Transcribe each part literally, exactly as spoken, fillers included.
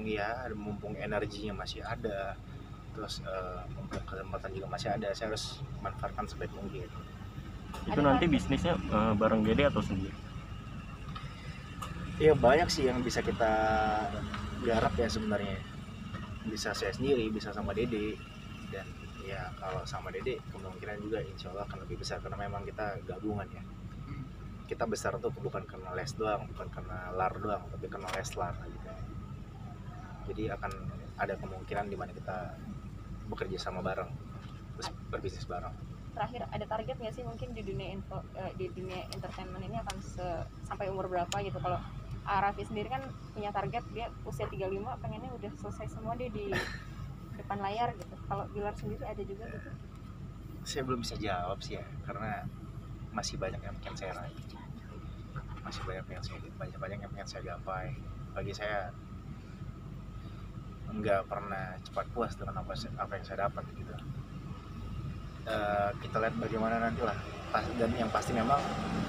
ya mumpung energinya masih ada, terus uh, mumpung kesempatan juga masih ada, saya harus manfaatkan sebaik mungkin. Itu nanti bisnisnya uh, bareng Dede atau sendiri? Ya banyak sih yang bisa kita garap ya sebenarnya. Bisa saya sendiri, bisa sama Dede, dan ya kalau sama Dede kemungkinan juga insya Allah akan lebih besar karena memang kita gabungan ya. Kita besar tuh bukan karena les doang, bukan karena lar doang, tapi karena les lar gitu. Jadi akan ada kemungkinan di mana kita bekerja sama bareng, terus berbisnis bareng. Terakhir ada target nggak sih mungkin di dunia info, eh, di dunia entertainment ini akan se- sampai umur berapa gitu? Kalau Raffi sendiri kan punya target dia usia tiga puluh lima pengennya udah selesai semua dia di depan layar gitu. Kalau Bilar sendiri ada juga gitu? Saya belum bisa jawab sih ya, karena masih banyak yang pengen saya raih, masih banyak yang saya banyak banyak yang pengen saya gapai. Bagi saya nggak pernah cepat puas dengan apa apa yang saya dapat gitu. Uh, kita lihat bagaimana nanti lah, dan yang pasti memang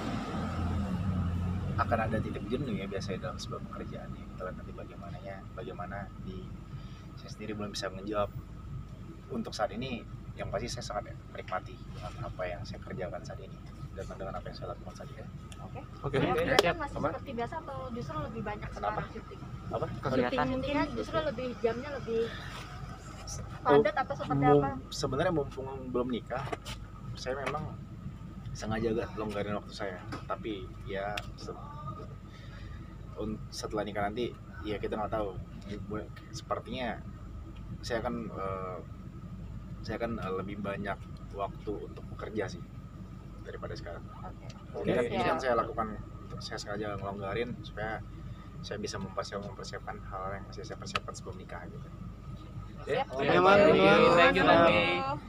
akan ada titik jenuh ya biasanya dalam sebuah pekerjaan ya. Kita lihat nanti bagaimananya, bagaimana di saya sendiri belum bisa menjawab. Untuk saat ini yang pasti saya sangat menikmati dengan apa yang saya kerjakan saat ini dan dengan apa yang saya lakukan saat ini. Oke. Oke. Kerjaan masih apa? Seperti biasa atau justru lebih banyak sekarang syuting? Apa? Kegiatan syutingnya justru lebih jamnya lebih padat atau seperti apa? Sebenarnya mumpung belum nikah, saya memang sengaja agak longgarin waktu saya. Tapi ya setelah nikah nanti ya kita nggak tahu. Sepertinya saya akan uh, saya akan uh, lebih banyak waktu untuk bekerja sih daripada sekarang. Oke. Okay. Ini kan saya lakukan, saya sengaja ngelonggarin supaya saya bisa mempersiapkan mempersiapkan hal yang masih saya persiapkan sebelum nikah gitu. Siap. Oke, Mas. Thank you, thank you.